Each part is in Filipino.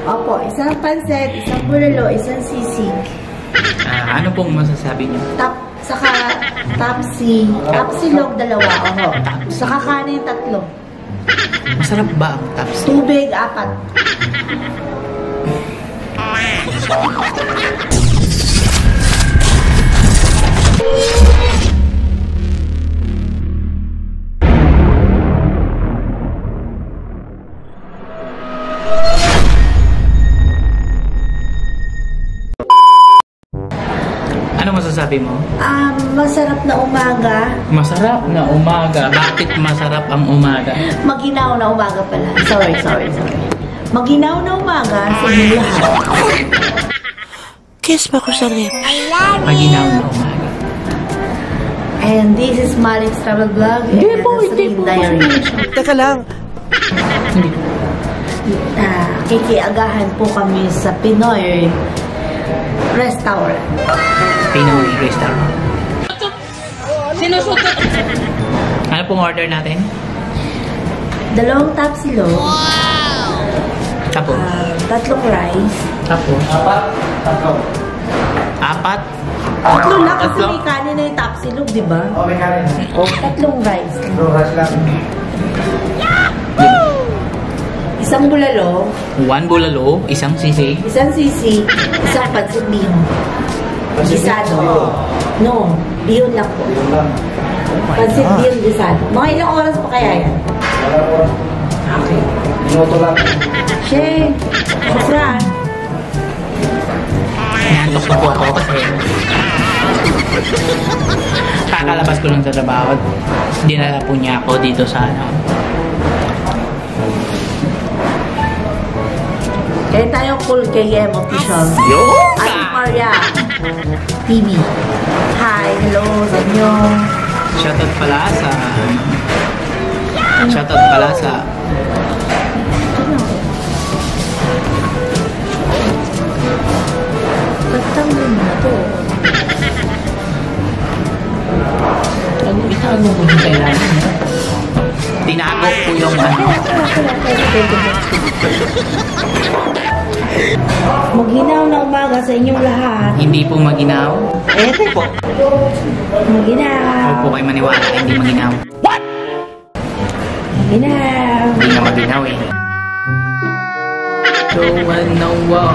Opo, isang pansit, isang bulalo, isang sisig. Ano pong masasabi niyo? Saka tapsilog 2. Oho. Saka kanin 3. Masarap ba ang tapsilog? Tubig 4. Ano masasabi mo? Masarap na umaga. Masarap na umaga. Bakit masarap ang umaga? Maginaw na umaga pala. Sorry. Maginaw na umaga sa inyo lahat. Kiss pa ko sa lips. Maginaw na umaga. And this is Malik's Travel Vlog. Hindi po. Diary. Teka lang. Hindi. Kikiagahan po kami sa Pinoy Restaurant. Pinoy Restaurant. Sinusutot. Ano pong order natin? 2 tapsilog. Wow! Tapos? 3 rice. Tapos? 4? 3 lang kasi may kanin na yung tapsilog, di ba? Oh, may kanin. 3 rice. 2 rice lang. Isang bulalo. 1 bulalo, isang sisig. Isang sisig. Isang pansit bihon. Gisado. No, bihon lang po. Pansit bihon gisado. Mga ilang oras pa kaya yan? Okay. Minuto lang. Sheng, Fran. Nantok na po ako kasi kakalabas ko lang sa trabaho. Dinala po niya ako dito sa Kaya tayo cool KM official. Yo! Ate Maria TV. Hi, hello sa inyo. Shoutout pala sa Tatangin na to. Itago mo yung kailangan. Tinago ko yung Maginaw na umaga sa inyong lahat. Hindi po maginaw. Eto po. Maginaw. Huwag po kayo maniwala, hindi maginaw. What? Maginaw. Hindi na maginaw eh. So, ano,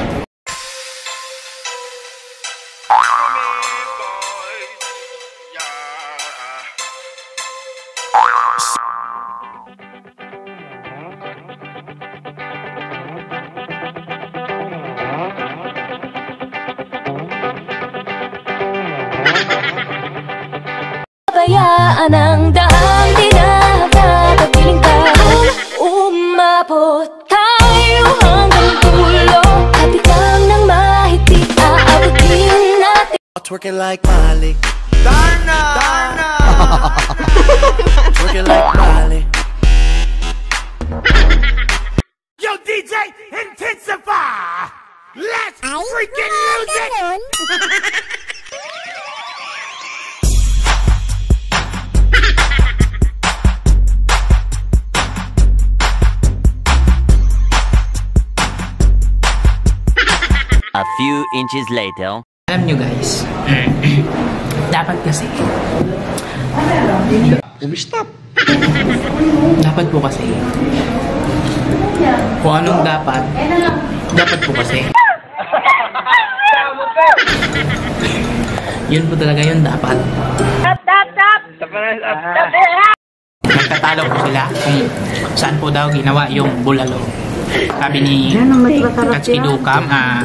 Bayaan ang daang tinakakapiling ka. Umabot tayo hanggang dulo. Kapit lang ng mahigpit, aabutin natin. Twerking like Miley. Darna! Twerking like Miley. Yo, DJ, intensify! Let's freaking music! A few inches later. alam nyo guys, dapat kasi Stop. dapat po kasi kung anong dapat po kasi yun po talaga yun dapat. Nagtatalo po sila kung saan po daw ginawa yung bulalo. Sabi ni Katskidukam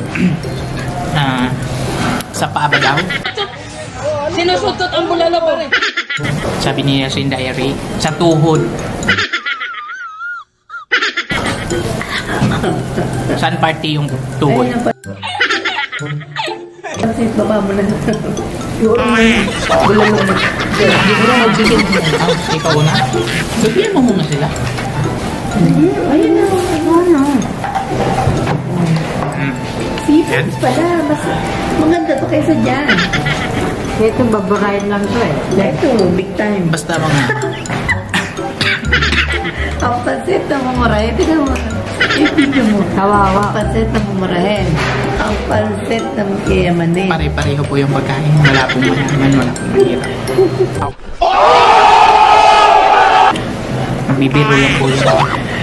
sa paa ba daw? Sinusutot ang bulalo pa rin. Sabi ni Yasin Diary, sa tuhod. Saan party yung tuhod? Kasi baba mo na. Siguro mo na. Bulalo mo. Siguro magbigyan mo. Ikaw na. Bigyan mo muna sila. Ayun na. Ano? Seafoods pala. Mas maganda to kaysa dyan. Ito, babakain lang to eh. Ito, big time. Basta mga Ang pasit na mga maray. Tignan mo. Kawawa. Ang pansit na mumurahin. Ang pansit na kayamanin. Pare-pareho po yung pagkain. Wala pong mayaman, wala pong mahirap. Magbibiro lang po yun.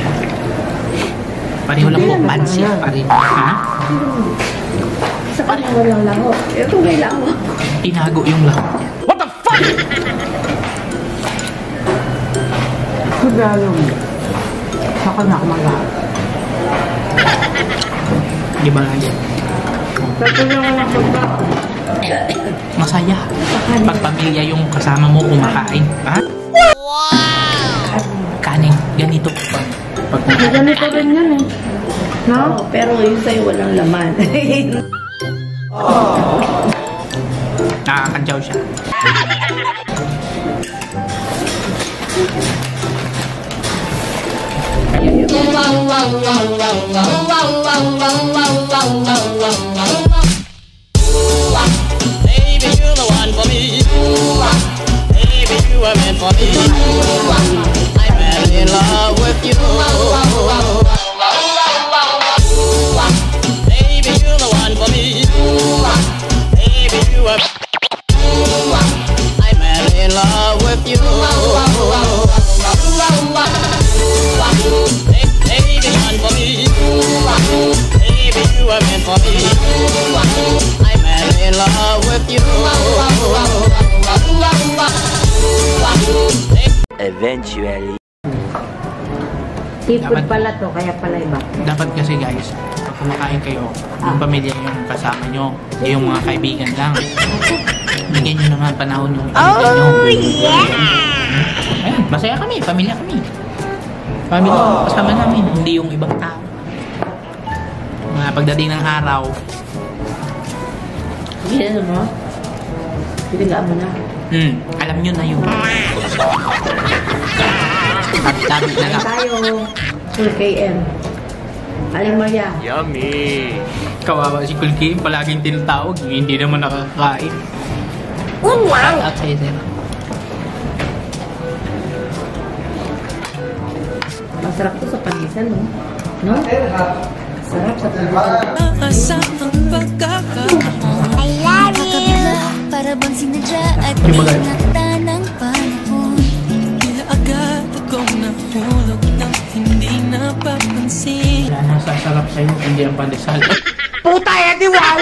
Pareho lang po, pansit pa rin. Ha? Sa kanya walang lango. Ito may lango. Tinago yung lahat. What the fuck? Magalong. Saka na kumagal. Di ba guys? Masaya. Pag pamilya yung kasama mo kumakain. Ha? Wow! Kanin. Ganito. Pag Ganito rin yan eh. No? Pero yung sa'yo walang laman. nakakadyaw siya. Baby, you're the one for me. Baby, you are meant for me. I'm madly in love with you. Baby, you're the one for me. Baby, you are. I'm madly in love with you. Baby, one for me. Baby, you are meant for me. I'm madly in love with you. Eventually. Seafood pala to, kaya pala iba. Dapat kasi guys, pag kumakain kayo, yung pamilya yung kasama nyo, hindi yung mga kaibigan lang. Bigyan nyo naman panahon yung kaibigan nyo. Oh yeah! Ayun, masaya kami, pamilya kami. Pamilya, kasama namin, hindi yung ibang tao. Pagdating ng araw, Hindi mo? Piligaan mo na. alam nyo na yun. Tabi na lang. Tayo, full KM. Aling Maria. Yummy. Kawawa si Kulkim, palaging tinatawag, hindi naman nakakain. Wow! At sa'yo, sir. Masarap to sa panisan, no? No? Sarap sa panisan. I love you. Para bang sinadya at pinakta ng panahon. Bila agad akong nahulog ng hindi napapansin. Wala nang sasarap sa'yo, hindi ang pandesal. Puta di wow!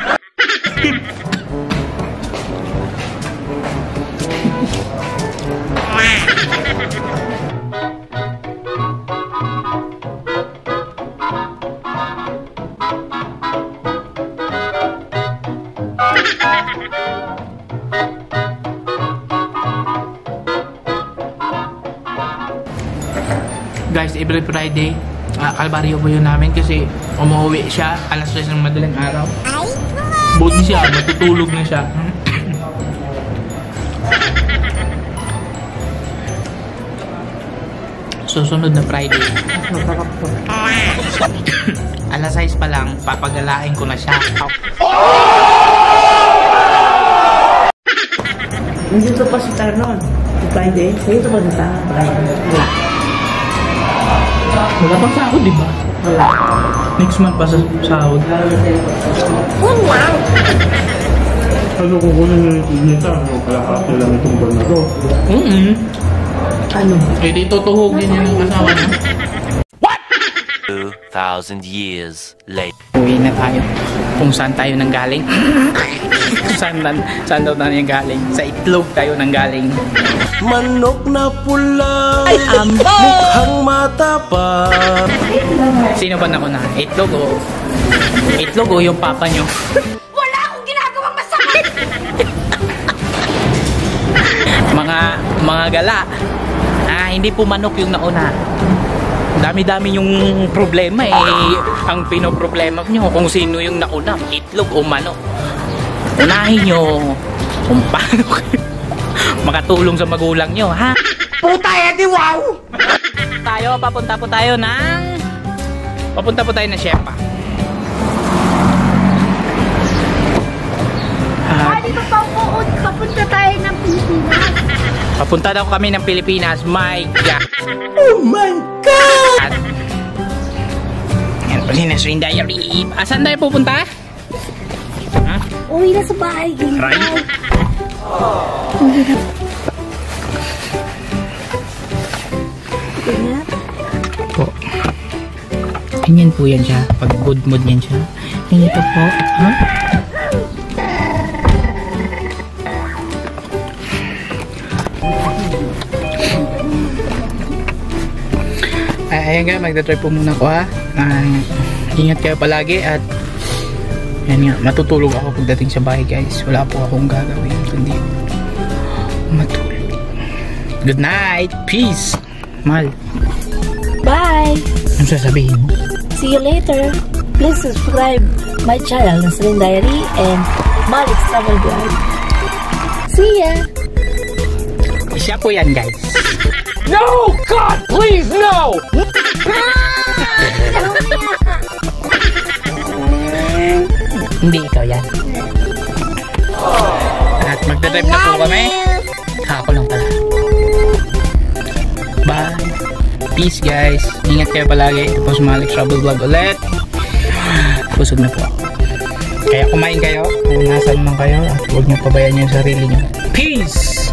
Guys, every Friday, kalbaryo po yun namin kasi umuwi siya alas 3 ng madaling araw. Buti siya, matutulog na siya. Susunod na Friday. Alas 6 pa lang, papagalain ko na siya. Nandito pa si Tarnon. Friday. Dito pa sa Friday. Wala. Wala pang sahod, di ba? Wala. Next month pa sa sahod. Ano kung kunin nita? Kalahati lang itong buwan na to. Ano? Eh, di tutuhugin niya ng asawa niya. 2,000 years later. Uwi na tayo. Kung saan tayo nanggaling. saan daw tayo galing? Sa itlog tayo nanggaling. Manok na pula, mukhang matapa. Sino ba nauna? Itlog o yung papa nyo? Wala akong ginagawang masama. mga gala. Hindi po manok yung nauna. Dami-dami yung problema eh. Ang pinoproblema nyo kung sino yung nauna, itlog o manok. Unahin nyo kung paano kayo makatulong sa magulang nyo, ha? Puta di wow! Papunta po tayo na Shepa. Dito pa po, papunta tayo ng Pilipinas. Papunta daw kami ng Pilipinas. My God! Oh my God! Malinis rin diary. Asan tayo pupunta? Ha? Uwi na sa bahay. Right? Po. Ganyan po yan siya. Pag good mood yan siya. Ganito po. Ha? Ayan nga, magdadrive po muna ko ha. Ingat kayo palagi at yan nga, matutulog ako pagdating sa bahay guys. Wala po akong gagawin kundi matulog. Good night! Peace! Mahal. Bye! Ano sasabihin mo? See you later. Please subscribe my channel, Nasrin Diary and Malik's Travel Vlog. See ya! Siya po yan guys. No! God, please, no! Hindi ikaw yan. At magdadrive na po kami. Ako lang pala. Bye. Peace guys. Ingat kayo palagi. Ito po si Malik's Travel Vlog ulit. Busog na po ako. Kaya kumain kayo. Kung nasan man kayo. At huwag niyo pabayaan yung sarili niyo. Peace!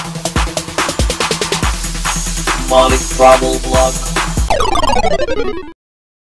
Malik's Travel Vlog.